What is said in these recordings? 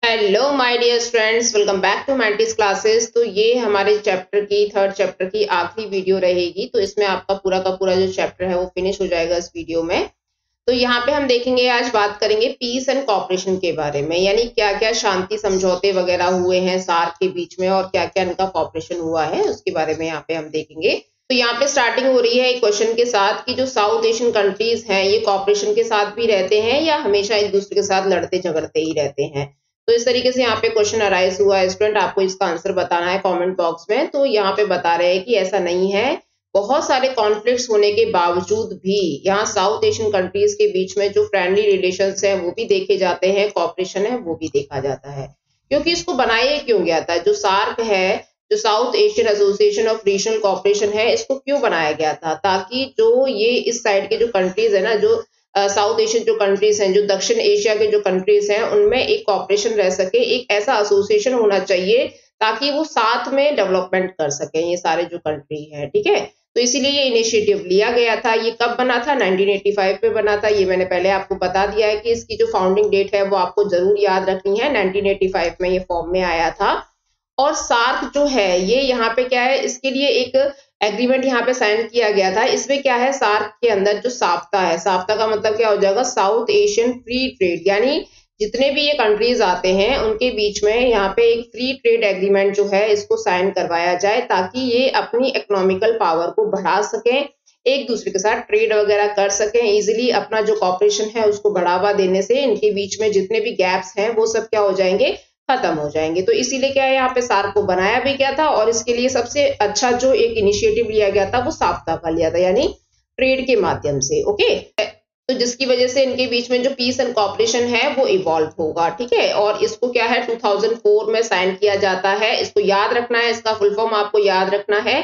Hello my dear friends, welcome back to Mantis classes. तो ये हमारे थर्ड चैप्टर की आखिरी वीडियो रहेगी। तो इसमें आपका पूरा का पूरा जो चैप्टर है वो फिनिश हो जाएगा इस वीडियो में। तो यहाँ पे हम देखेंगे, आज बात करेंगे पीस एंड कॉपरेशन के बारे में, यानी क्या क्या शांति समझौते वगैरह हुए हैं सार्क के बीच में और क्या क्या इनका कॉपरेशन हुआ है उसके बारे में यहाँ पे हम देखेंगे। तो यहाँ पे स्टार्टिंग हो रही है एक क्वेश्चन के साथ कि जो साउथ एशियन कंट्रीज हैं ये कॉपरेशन के साथ भी रहते हैं या हमेशा एक दूसरे के साथ लड़ते झगड़ते ही रहते हैं। तो इस तरीके से यहाँ पे क्वेश्चन अराइज हुआ है। स्टूडेंट, आपको इसका आंसर बताना है कमेंट बॉक्स में। तो यहाँ पे बता रहे हैं कि ऐसा नहीं है, बहुत सारे कॉन्फ्लिक्ट्स होने के बावजूद भी यहाँ साउथ एशियन कंट्रीज के बीच में जो फ्रेंडली रिलेशंस हैं वो भी देखे जाते हैं, कॉपरेशन है वो भी देखा जाता है। क्योंकि इसको बनाया क्यों गया था, जो सार्क है, जो South Asian Association of Regional Cooperation है, इसको क्यों बनाया गया था, ताकि जो ये इस साइड के जो कंट्रीज है ना, जो साउथ एशियन जो कंट्रीज हैं, जो दक्षिण एशिया के जो कंट्रीज हैं, उनमें एक कॉपरेशन रह सके, एक ऐसा एसोसिएशन होना चाहिए ताकि वो साथ में डेवलपमेंट कर सकें ये सारे जो कंट्री है। ठीक है, तो इसीलिए ये इनिशिएटिव लिया गया था। ये कब बना था? 1985 में बना था। ये मैंने पहले आपको बता दिया है कि इसकी जो फाउंडिंग डेट है वो आपको जरूर याद रखनी है। 1985 में ये फॉर्म में आया था। और सार्क जो है ये यहाँ पे क्या है, इसके लिए एक एग्रीमेंट यहाँ पे साइन किया गया था। इसमें क्या है, सार्क के अंदर जो साफ्ता है, साफ्ता का मतलब क्या हो जाएगा, साउथ एशियन फ्री ट्रेड, यानी जितने भी ये कंट्रीज आते हैं उनके बीच में यहाँ पे एक फ्री ट्रेड एग्रीमेंट जो है इसको साइन करवाया जाए, ताकि ये अपनी इकोनॉमिकल पावर को बढ़ा सकें, एक दूसरे के साथ ट्रेड वगैरह कर सकें इजीली। अपना जो कॉपरेशन है उसको बढ़ावा देने से इनके बीच में जितने भी गैप्स हैं वो सब क्या हो जाएंगे, खत्म हो जाएंगे। तो इसीलिए क्या है, यहाँ पे सार्क को बनाया भी गया था और इसके लिए सबसे अच्छा जो एक इनिशिएटिव लिया गया था वो साफ्ता का लिया था, यानी ट्रेड के माध्यम से। ओके, तो जिसकी वजह से इनके बीच में जो पीस एंड कॉपरेशन है वो इवॉल्व होगा। ठीक है, और इसको क्या है 2004 में साइन किया जाता है। इसको याद रखना है, इसका फुल फॉर्म आपको याद रखना है।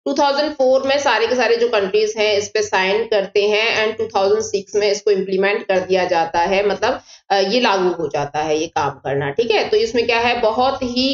2004 में सारे के सारे जो कंट्रीज हैं इस पे साइन करते हैं एंड 2006 में इसको इम्प्लीमेंट कर दिया जाता है, मतलब ये लागू हो जाता है ये काम करना। ठीक है, तो इसमें क्या है, बहुत ही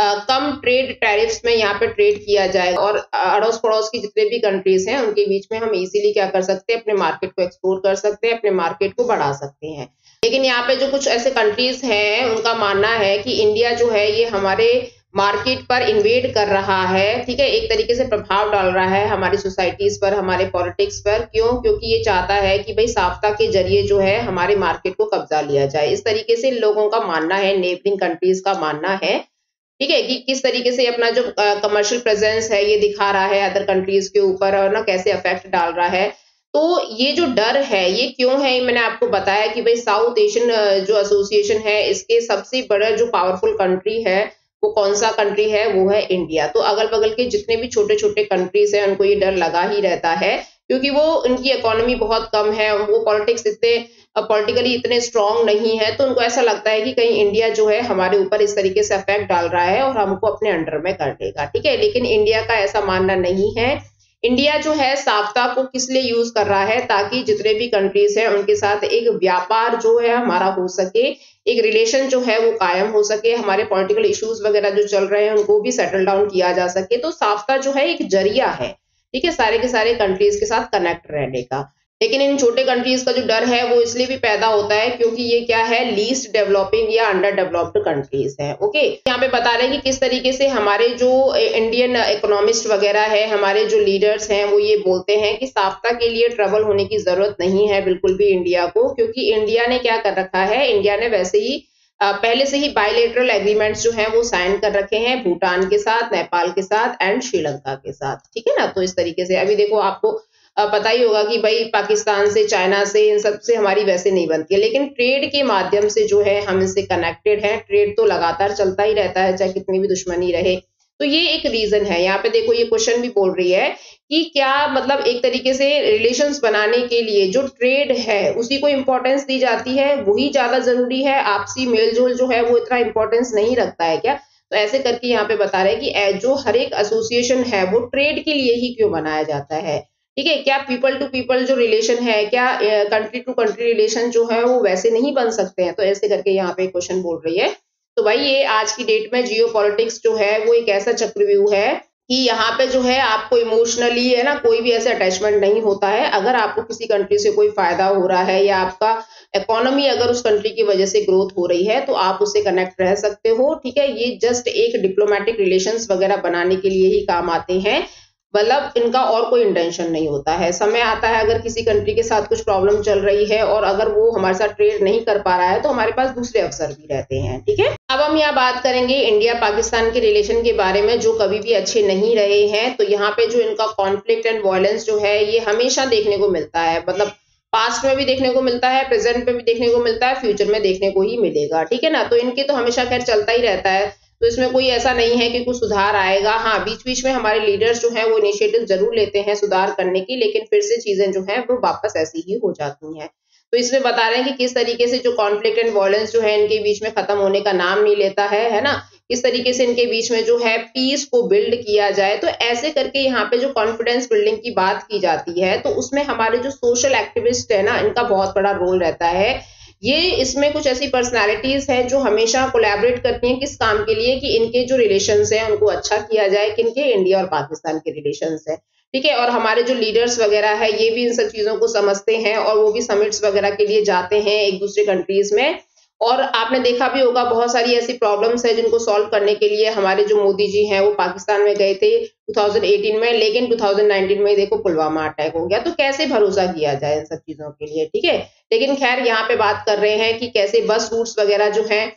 कम ट्रेड टैरिफ्स में यहाँ पे ट्रेड किया जाएगा और अड़ोस पड़ोस की जितने भी कंट्रीज हैं उनके बीच में हम इजीली क्या कर सकते हैं, अपने मार्केट को एक्सप्लोर कर सकते हैं, अपने मार्केट को बढ़ा सकते हैं। लेकिन यहाँ पे जो कुछ ऐसे कंट्रीज हैं उनका मानना है कि इंडिया जो है ये हमारे मार्केट पर इन्वेड कर रहा है। ठीक है, एक तरीके से प्रभाव डाल रहा है हमारी सोसाइटीज पर, हमारे पॉलिटिक्स पर। क्यों? क्योंकि ये चाहता है कि भाई साफ्ता के जरिए जो है हमारे मार्केट को कब्जा लिया जाए। इस तरीके से लोगों का मानना है, नेबरिंग कंट्रीज का मानना है। ठीक है, कि किस तरीके से अपना जो कमर्शियल प्रेजेंस है ये दिखा रहा है अदर कंट्रीज के ऊपर और ना कैसे इफेक्ट डाल रहा है। तो ये जो डर है ये क्यों है, मैंने आपको बताया कि भाई साउथ एशियन जो एसोसिएशन है इसके सबसे बड़ा जो पावरफुल कंट्री है वो कौन सा कंट्री है, वो है इंडिया। तो अगल बगल के जितने भी छोटे छोटे कंट्रीज हैं उनको ये डर लगा ही रहता है, क्योंकि वो उनकी इकोनॉमी बहुत कम है, वो पॉलिटिक्स पॉलिटिकली इतने स्ट्रांग नहीं है। तो उनको ऐसा लगता है कि कहीं इंडिया जो है हमारे ऊपर इस तरीके से इफेक्ट डाल रहा है और हमको अपने अंडर में कर लेगा। ठीक है, लेकिन इंडिया का ऐसा मानना नहीं है। इंडिया जो है साफ्ता को किस लिए यूज कर रहा है, ताकि जितने भी कंट्रीज हैं उनके साथ एक व्यापार जो है हमारा हो सके, एक रिलेशन जो है वो कायम हो सके, हमारे पॉलिटिकल इश्यूज वगैरह जो चल रहे हैं उनको भी सेटल डाउन किया जा सके। तो साफ्ता जो है एक जरिया है, ठीक है, सारे के सारे कंट्रीज के साथ कनेक्ट रहने का। लेकिन इन छोटे कंट्रीज का जो डर है वो इसलिए भी पैदा होता है क्योंकि ये क्या है, लीस्ट डेवलपिंग या अंडर डेवलप्ड कंट्रीज है। ओके, यहाँ पे बता रहे हैं कि किस तरीके से हमारे जो इंडियन इकोनॉमिस्ट वगैरह है, हमारे जो लीडर्स हैं वो ये बोलते हैं कि साफ्ता के लिए ट्रबल होने की जरूरत नहीं है बिल्कुल भी इंडिया को, क्योंकि इंडिया ने क्या कर रखा है, इंडिया ने वैसे ही पहले से ही बायलैटरल एग्रीमेंट्स जो हैं वो साइन कर रखे हैं भूटान के साथ, नेपाल के साथ एंड श्रीलंका के साथ। ठीक है ना, तो इस तरीके से अभी देखो आपको पता ही होगा कि भाई पाकिस्तान से, चाइना से, इन सब से हमारी वैसे नहीं बनती है, लेकिन ट्रेड के माध्यम से जो है हम इनसे कनेक्टेड हैं। ट्रेड तो लगातार चलता ही रहता है चाहे कितनी भी दुश्मनी रहे। तो ये एक रीजन है। यहाँ पे देखो ये क्वेश्चन भी बोल रही है कि क्या मतलब एक तरीके से रिलेशंस बनाने के लिए जो ट्रेड है उसी को इम्पोर्टेंस दी जाती है, वही ज्यादा जरूरी है, आपसी मेलजोल जो है वो इतना इम्पोर्टेंस नहीं रखता है क्या? तो ऐसे करके यहाँ पे बता रहे हैं कि जो हर एक एसोसिएशन है वो ट्रेड के लिए ही क्यों बनाया जाता है। ठीक है, क्या पीपल टू पीपल जो रिलेशन है, क्या कंट्री टू कंट्री रिलेशन जो है वो वैसे नहीं बन सकते हैं? तो ऐसे करके यहाँ पे क्वेश्चन बोल रही है। तो भाई ये आज की डेट में जियो पॉलिटिक्स जो है वो एक ऐसा चक्रव्यूह है कि यहाँ पे जो है आपको इमोशनली है ना कोई भी ऐसा अटैचमेंट नहीं होता है। अगर आपको किसी कंट्री से कोई फायदा हो रहा है या आपका इकोनॉमी अगर उस कंट्री की वजह से ग्रोथ हो रही है तो आप उससे कनेक्ट रह सकते हो, ठीक है। ये जस्ट एक डिप्लोमेटिक रिलेशंस वगैरह बनाने के लिए ही काम आते हैं, मतलब इनका और कोई इंटेंशन नहीं होता है। समय आता है अगर किसी कंट्री के साथ कुछ प्रॉब्लम चल रही है और अगर वो हमारे साथ ट्रेड नहीं कर पा रहा है तो हमारे पास दूसरे अवसर भी रहते हैं, ठीक है। अब हम यहाँ बात करेंगे इंडिया पाकिस्तान के रिलेशन के बारे में, जो कभी भी अच्छे नहीं रहे हैं। तो यहाँ पे जो इनका कॉन्फ्लिक्ट एंड वायलेंस जो है ये हमेशा देखने को मिलता है, मतलब पास्ट में भी देखने को मिलता है, प्रेजेंट में भी देखने को मिलता है, फ्यूचर में देखने को ही मिलेगा, ठीक है ना। तो इनके तो हमेशा खैर चलता ही रहता है, तो इसमें कोई ऐसा नहीं है कि कुछ सुधार आएगा। हाँ, बीच बीच में हमारे लीडर्स जो हैं वो इनिशिएटिव जरूर लेते हैं सुधार करने की, लेकिन फिर से चीजें जो हैं वो वापस ऐसी ही हो जाती हैं। तो इसमें बता रहे हैं कि किस तरीके से जो कॉन्फ्लिक्ट एंड वायलेंस जो है इनके बीच में खत्म होने का नाम नहीं लेता है ना। इस तरीके से इनके बीच में जो है पीस को बिल्ड किया जाए, तो ऐसे करके यहाँ पे जो कॉन्फिडेंस बिल्डिंग की बात की जाती है तो उसमें हमारे जो सोशल एक्टिविस्ट है ना इनका बहुत बड़ा रोल रहता है। ये इसमें कुछ ऐसी पर्सनालिटीज हैं जो हमेशा कोलैबोरेट करती हैं किस काम के लिए, कि इनके जो रिलेशंस हैं उनको अच्छा किया जाए, किनके, इंडिया और पाकिस्तान के रिलेशंस है, ठीक है। और हमारे जो लीडर्स वगैरह है ये भी इन सब चीजों को समझते हैं और वो भी समिट्स वगैरह के लिए जाते हैं एक दूसरे कंट्रीज में। और आपने देखा भी होगा बहुत सारी ऐसी प्रॉब्लम्स है जिनको सॉल्व करने के लिए हमारे जो मोदी जी हैं वो पाकिस्तान में गए थे 2018 में, लेकिन 2019 में देखो पुलवामा अटैक हो गया। तो कैसे भरोसा किया जाए इन सब चीजों के लिए, ठीक है। लेकिन खैर यहाँ पे बात कर रहे हैं कि कैसे बस रूट्स वगैरह जो हैं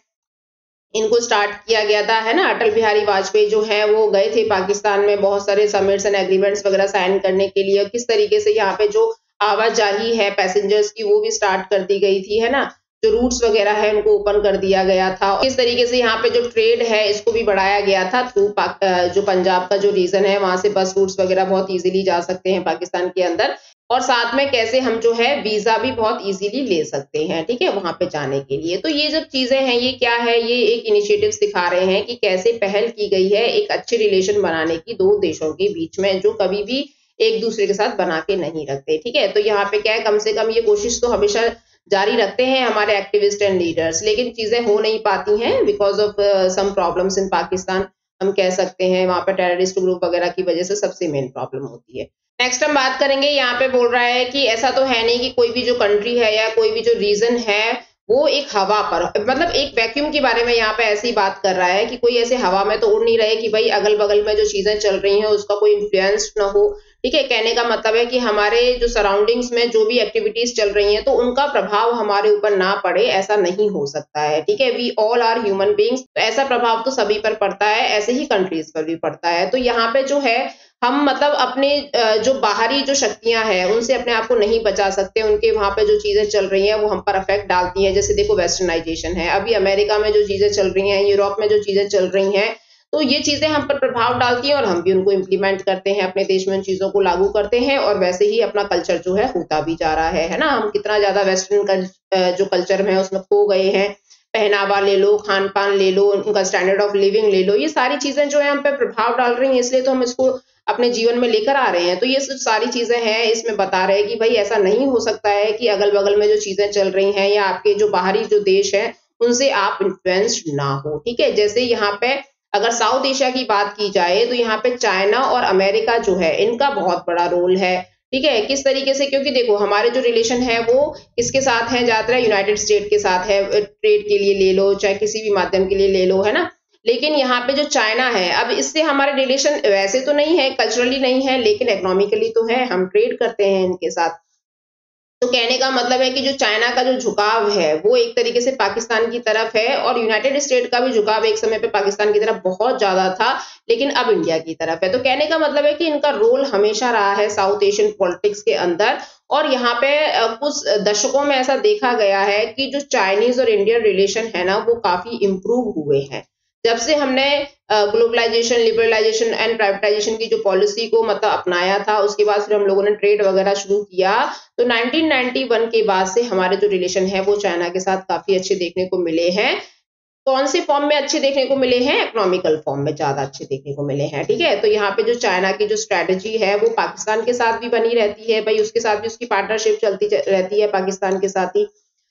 इनको स्टार्ट किया गया था, है ना। अटल बिहारी वाजपेयी जो है वो गए थे पाकिस्तान में बहुत सारे समिट्स एंड एग्रीमेंट्स वगैरह साइन करने के लिए। किस तरीके से यहाँ पे जो आवाजाही है पैसेंजर्स की वो भी स्टार्ट कर दी गई थी, है ना। जो रूट्स वगैरह है उनको ओपन कर दिया गया था। किस तरीके से यहाँ पे जो ट्रेड है इसको भी बढ़ाया गया था थ्रू जो पंजाब का जो रीजन है वहां से बस रूट्स वगैरह बहुत इजीली जा सकते हैं पाकिस्तान के अंदर। और साथ में कैसे हम जो है वीजा भी बहुत इजीली ले सकते हैं, ठीक है, वहां पे जाने के लिए। तो ये जब चीजें हैं ये क्या है, ये एक इनिशिएटिव दिखा रहे हैं कि कैसे पहल की गई है एक अच्छे रिलेशन बनाने की दो देशों के बीच में जो कभी भी एक दूसरे के साथ बना के नहीं रखते, ठीक है। तो यहाँ पे क्या है, कम से कम ये कोशिश तो हमेशा जारी रखते हैं हमारे एक्टिविस्ट एंड लीडर्स, लेकिन चीजें हो नहीं पाती हैं because of some problems in Pakistan. हम कह सकते हैं वहां पे टेररिस्ट ग्रुप वगैरह की वजह से सबसे मेन प्रॉब्लम होती है। नेक्स्ट हम बात करेंगे, यहाँ पे बोल रहा है कि ऐसा तो है नहीं कि कोई भी जो कंट्री है या कोई भी जो रीजन है वो एक हवा पर, मतलब एक वैक्यूम के बारे में यहाँ पे ऐसी बात कर रहा है कि कोई ऐसे हवा में तो उड़ नहीं रहे कि भाई अगल बगल में जो चीजें चल रही हैं उसका कोई इन्फ्लुएंस ना हो, ठीक है। कहने का मतलब है कि हमारे जो सराउंडिंग्स में जो भी एक्टिविटीज चल रही हैं तो उनका प्रभाव हमारे ऊपर ना पड़े, ऐसा नहीं हो सकता है, ठीक है। We all are human beings, तो ऐसा प्रभाव तो सभी पर पड़ता है, ऐसे ही कंट्रीज पर भी पड़ता है। तो यहाँ पे जो है हम मतलब अपने जो बाहरी जो शक्तियां हैं उनसे अपने आप को नहीं बचा सकते, उनके वहां पे जो चीजें चल रही हैं वो हम पर अफेक्ट डालती हैं। जैसे देखो वेस्टर्नाइजेशन है, अभी अमेरिका में जो चीजें चल रही हैं, यूरोप में जो चीजें चल रही हैं, तो ये चीजें हम पर प्रभाव डालती हैं और हम भी उनको इम्प्लीमेंट करते हैं, अपने देश में उन चीजों को लागू करते हैं और वैसे ही अपना कल्चर जो है होता भी जा रहा है ना। हम कितना ज्यादा वेस्टर्न जो कल्चर है उसमें खो गए हैं, पहनावा ले लो, खान पान ले लो, उनका स्टैंडर्ड ऑफ लिविंग ले लो, ये सारी चीजें जो है हम पे प्रभाव डाल रही हैं, इसलिए तो हम इसको अपने जीवन में लेकर आ रहे हैं। तो ये सारी चीजें हैं, इसमें बता रहे हैं कि भाई ऐसा नहीं हो सकता है कि अगल बगल में जो चीजें चल रही हैं या आपके जो बाहरी जो देश है उनसे आप इन्फ्लुएंस्ड ना हो, ठीक है। जैसे यहाँ पे अगर साउथ एशिया की बात की जाए तो यहाँ पे चाइना और अमेरिका जो है इनका बहुत बड़ा रोल है, ठीक है। किस तरीके से, क्योंकि देखो हमारे जो रिलेशन है वो किसके साथ है, ज्यादातर यूनाइटेड स्टेट के साथ है, ट्रेड के लिए ले लो चाहे किसी भी माध्यम के लिए ले लो, है ना। लेकिन यहाँ पे जो चाइना है, अब इससे हमारे रिलेशन वैसे तो नहीं है, कल्चरली नहीं है, लेकिन इकोनॉमिकली तो है, हम ट्रेड करते हैं इनके साथ। तो कहने का मतलब है कि जो चाइना का जो झुकाव है वो एक तरीके से पाकिस्तान की तरफ है और यूनाइटेड स्टेट का भी झुकाव एक समय पे पाकिस्तान की तरफ बहुत ज्यादा था, लेकिन अब इंडिया की तरफ है। तो कहने का मतलब है कि इनका रोल हमेशा रहा है साउथ एशियन पॉलिटिक्स के अंदर। और यहाँ पे कुछ दशकों में ऐसा देखा गया है कि जो चाइनीज और इंडियन रिलेशन है ना वो काफी इम्प्रूव हुए हैं जब से हमने ग्लोबलाइजेशन, लिबरलाइजेशन एंड प्राइवेटाइजेशन की जो पॉलिसी को मतलब अपनाया था। उसके बाद फिर हम लोगों ने ट्रेड वगैरह शुरू किया, तो 1991 के बाद से हमारे जो रिलेशन है वो चाइना के साथ काफी अच्छे देखने को मिले हैं। कौन से फॉर्म में अच्छे देखने को मिले हैं, इकोनॉमिकल फॉर्म में ज्यादा अच्छे देखने को मिले हैं, ठीक है। तो यहाँ पे जो चाइना की जो स्ट्रेटेजी है वो पाकिस्तान के साथ भी बनी रहती है, भाई उसके साथ भी उसकी पार्टनरशिप चलती रहती है पाकिस्तान के साथ ही।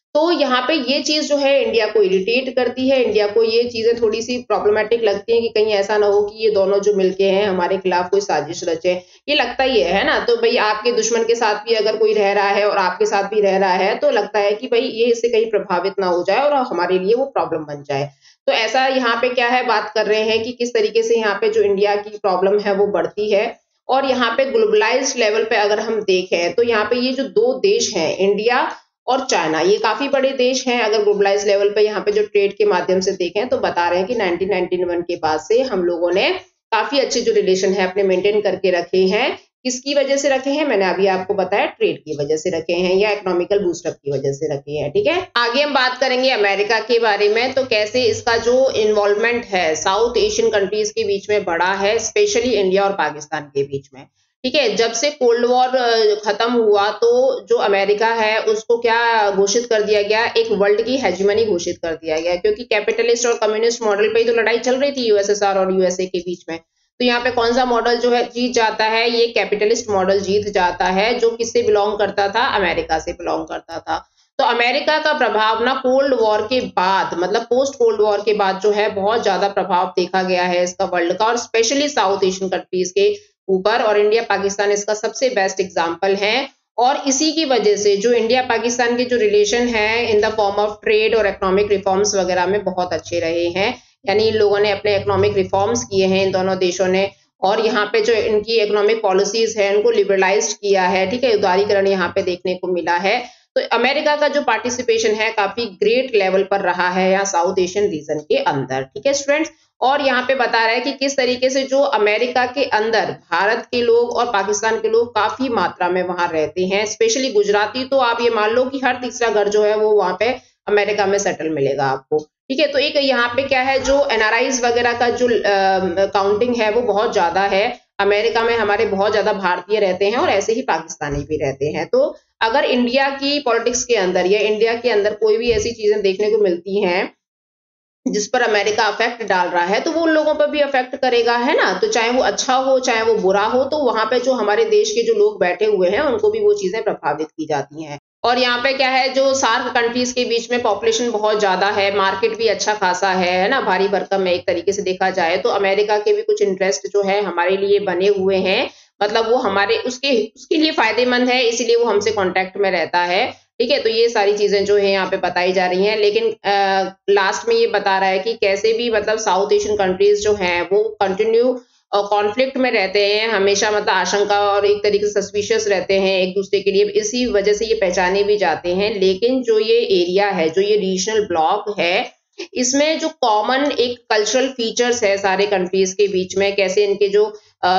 तो यहाँ पे ये चीज जो है इंडिया को इरिटेट करती है, इंडिया को ये चीजें थोड़ी सी प्रॉब्लमेटिक लगती हैं कि कहीं ऐसा ना हो कि ये दोनों जो मिलके हैं हमारे खिलाफ कोई साजिश रचे। ये लगता ही है ना? तो भाई आपके दुश्मन के साथ भी अगर कोई रह रहा है और आपके साथ भी रह रहा है तो लगता है कि भाई ये इससे कहीं प्रभावित ना हो जाए और हमारे लिए वो प्रॉब्लम बन जाए। तो ऐसा यहाँ पे क्या है, बात कर रहे हैं कि किस तरीके से यहाँ पे जो इंडिया की प्रॉब्लम है वो बढ़ती है। और यहाँ पे ग्लोबलाइज्ड लेवल पे अगर हम देखें तो यहाँ पे ये जो दो देश हैं, इंडिया और चाइना, ये काफी बड़े देश हैं। अगर ग्लोबलाइज लेवल पे यहाँ पे जो ट्रेड के माध्यम से देखें तो बता रहे हैं कि 1991 के बाद से हम लोगों ने काफी अच्छे जो रिलेशन है अपने मेंटेन करके रखे हैं। किसकी वजह से रखे हैं? मैंने अभी आपको बताया, ट्रेड की वजह से रखे हैं या इकोनॉमिकल बूस्टअप की वजह से रखे हैं। ठीक है, आगे हम बात करेंगे अमेरिका के बारे में। तो कैसे इसका जो इन्वॉल्वमेंट है साउथ एशियन कंट्रीज के बीच में बढ़ा है, स्पेशली इंडिया और पाकिस्तान के बीच में। ठीक है, जब से कोल्ड वॉर खत्म हुआ तो जो अमेरिका है उसको क्या घोषित कर दिया गया, एक वर्ल्ड की हेजिमनी घोषित कर दिया गया, क्योंकि कैपिटलिस्ट और कम्युनिस्ट मॉडल पे ही तो लड़ाई चल रही थी यूएसएसआर और यूएसए के बीच में। तो यहाँ पे कौन सा मॉडल जो है जीत जाता है? ये कैपिटलिस्ट मॉडल जीत जाता है, जो किससे बिलोंग करता था? अमेरिका से बिलोंग करता था। तो अमेरिका का प्रभाव ना कोल्ड वॉर के बाद, मतलब पोस्ट कोल्ड वॉर के बाद जो है बहुत ज्यादा प्रभाव देखा गया है इसका वर्ल्ड का, और स्पेशली साउथ एशियन कंट्रीज के ऊपर। और इंडिया पाकिस्तान इसका सबसे बेस्ट एग्जांपल है। और इसी की वजह से जो इंडिया पाकिस्तान के जो रिलेशन है in the form of trade और इकोनॉमिक रिफॉर्म्स वगैरह में बहुत अच्छे रहे हैं। यानी इन लोगों ने अपने इकोनॉमिक रिफॉर्म्स किए हैं इन दोनों देशों ने, और यहाँ पे जो इनकी इकोनॉमिक पॉलिसीज है उनको लिबरलाइज्ड किया है। ठीक है, उदारीकरण यहाँ पे देखने को मिला है। तो अमेरिका का जो पार्टिसिपेशन है काफी ग्रेट लेवल पर रहा है यहाँ साउथ एशियन रीजन के अंदर। ठीक है स्टूडेंट्स, और यहाँ पे बता रहा है कि किस तरीके से जो अमेरिका के अंदर भारत के लोग और पाकिस्तान के लोग काफी मात्रा में वहां रहते हैं, स्पेशली गुजराती। तो आप ये मान लो कि हर तीसरा घर जो है वो वहां पे अमेरिका में सेटल मिलेगा आपको। ठीक है, तो एक यहाँ पे क्या है, जो एनआरआईज वगैरह का जो काउंटिंग है वो बहुत ज्यादा है। अमेरिका में हमारे बहुत ज्यादा भारतीय रहते हैं और ऐसे ही पाकिस्तानी भी रहते हैं। तो अगर इंडिया की पॉलिटिक्स के अंदर या इंडिया के अंदर कोई भी ऐसी चीजें देखने को मिलती हैं जिस पर अमेरिका अफेक्ट डाल रहा है, तो वो उन लोगों पर भी अफेक्ट करेगा, है ना? तो चाहे वो अच्छा हो चाहे वो बुरा हो, तो वहां पे जो हमारे देश के जो लोग बैठे हुए हैं उनको भी वो चीजें प्रभावित की जाती हैं। और यहाँ पे क्या है, जो सार्क कंट्रीज के बीच में पॉपुलेशन बहुत ज्यादा है, मार्केट भी अच्छा खासा है ना, भारी भरकम है एक तरीके से देखा जाए तो। अमेरिका के भी कुछ इंटरेस्ट जो है हमारे लिए बने हुए हैं, मतलब वो हमारे उसके लिए फायदेमंद है, इसीलिए वो हमसे कांटेक्ट में रहता है। ठीक है, तो ये सारी चीजें जो है यहाँ पे बताई जा रही हैं। लेकिन लास्ट में ये बता रहा है कि कैसे भी मतलब साउथ एशियन कंट्रीज जो हैं वो कंटिन्यू कॉन्फ्लिक्ट में रहते हैं हमेशा, मतलब आशंका और एक तरीके से सस्पिशियस रहते हैं एक दूसरे के लिए, इसी वजह से ये पहचाने भी जाते हैं। लेकिन जो ये एरिया है, जो ये रीजनल ब्लॉक है, इसमें जो कॉमन एक कल्चरल फीचर्स है सारे कंट्रीज के बीच में, कैसे इनके जो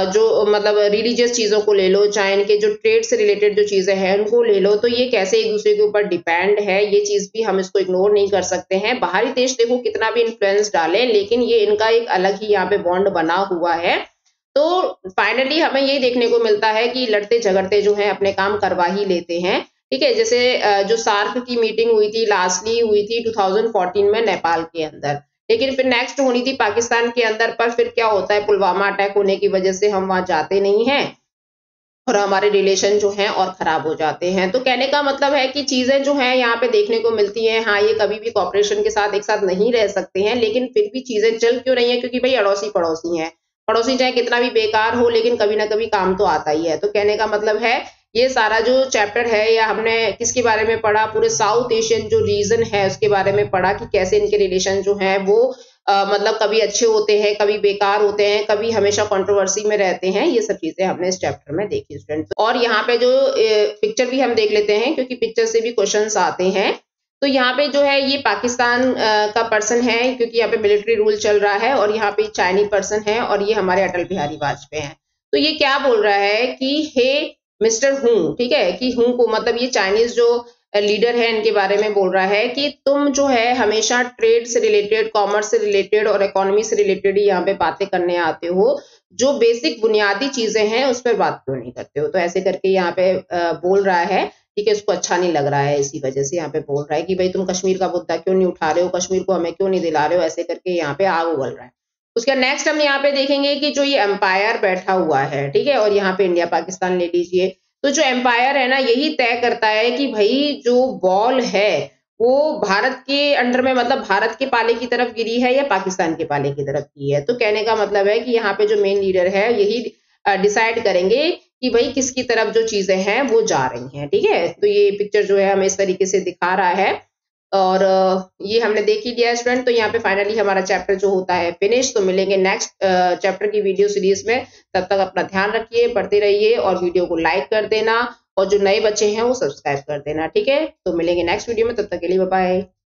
मतलब रिलीजियस चीजों को ले लो, चाहे इनके जो ट्रेड से रिलेटेड जो चीजें हैं उनको ले लो, तो ये कैसे एक दूसरे के ऊपर डिपेंड है, ये चीज भी हम इसको इग्नोर नहीं कर सकते हैं। बाहरी देश देखो कितना भी इन्फ्लुएंस डालें, लेकिन ये इनका एक अलग ही यहाँ पे बॉन्ड बना हुआ है। तो फाइनली हमें ये देखने को मिलता है कि लड़ते झगड़ते जो है अपने काम करवा ही लेते हैं। ठीक है, जैसे जो सार्क की मीटिंग हुई थी, लास्टली हुई थी 2014 में नेपाल के अंदर, लेकिन फिर नेक्स्ट होनी थी पाकिस्तान के अंदर। पर फिर क्या होता है, पुलवामा अटैक होने की वजह से हम वहां जाते नहीं हैं और हमारे रिलेशन जो हैं और खराब हो जाते हैं। तो कहने का मतलब है कि चीजें जो हैं यहाँ पे देखने को मिलती हैं। हाँ, ये कभी भी कॉपरेशन के साथ एक साथ नहीं रह सकते हैं, लेकिन फिर भी चीजें चल क्यों रही हैं? क्योंकि भाई अड़ोसी पड़ोसी हैं, पड़ोसी चाहे कितना भी बेकार हो लेकिन कभी ना कभी काम तो आता ही है। तो कहने का मतलब है ये सारा जो चैप्टर है, या हमने किसके बारे में पढ़ा, पूरे साउथ एशियन जो रीजन है उसके बारे में पढ़ा कि कैसे इनके रिलेशन जो है वो मतलब कभी अच्छे होते हैं, कभी बेकार होते हैं, कभी हमेशा कंट्रोवर्सी में रहते हैं। ये सब चीजें हमने इस चैप्टर में देखी स्टूडेंट। और यहाँ पे जो पिक्चर भी हम देख लेते हैं, क्योंकि पिक्चर से भी क्वेश्चंस आते हैं। तो यहाँ पे जो है ये पाकिस्तान का पर्सन है, क्योंकि यहाँ पे मिलिट्री रूल चल रहा है, और यहाँ पे चाइनीज पर्सन है, और ये हमारे अटल बिहारी वाजपेयी हैं। तो ये क्या बोल रहा है कि हे मिस्टर हूं, ठीक है, कि हूं को मतलब ये चाइनीज जो लीडर है इनके बारे में बोल रहा है कि तुम जो है हमेशा ट्रेड से रिलेटेड, कॉमर्स से रिलेटेड और इकोनॉमी से रिलेटेड ही यहाँ पे बातें करने आते हो, जो बेसिक बुनियादी चीजें हैं उस पर बात क्यों नहीं करते हो? तो ऐसे करके यहाँ पे बोल रहा है। ठीक है, उसको अच्छा नहीं लग रहा है, इसी वजह से यहाँ पे बोल रहा है कि भाई तुम कश्मीर का मुद्दा क्यों नहीं उठा रहे हो, कश्मीर को हमें क्यों नहीं दिला रहे हो, ऐसे करके यहाँ पे आग उगल रहा है। उसके नेक्स्ट हम यहाँ पे देखेंगे कि जो ये एम्पायर बैठा हुआ है, ठीक है, और यहाँ पे इंडिया पाकिस्तान ले लीजिए, तो जो एम्पायर है ना, यही तय करता है कि भाई जो बॉल है वो भारत के अंडर में, मतलब भारत के पाले की तरफ गिरी है या पाकिस्तान के पाले की तरफ की है। तो कहने का मतलब है कि यहाँ पे जो मेन लीडर है यही डिसाइड करेंगे कि भाई किसकी तरफ जो चीजें हैं वो जा रही हैं। ठीक है, तो ये पिक्चर जो है हमें इस तरीके से दिखा रहा है और ये हमने देख ही लिया स्टूडेंट। तो यहाँ पे फाइनली हमारा चैप्टर जो होता है फिनिश। तो मिलेंगे नेक्स्ट चैप्टर की वीडियो सीरीज में। तब तक अपना ध्यान रखिए, पढ़ते रहिए और वीडियो को लाइक कर देना और जो नए बच्चे हैं वो सब्सक्राइब कर देना। ठीक है, तो मिलेंगे नेक्स्ट वीडियो में, तब तक के लिए बाय बाय।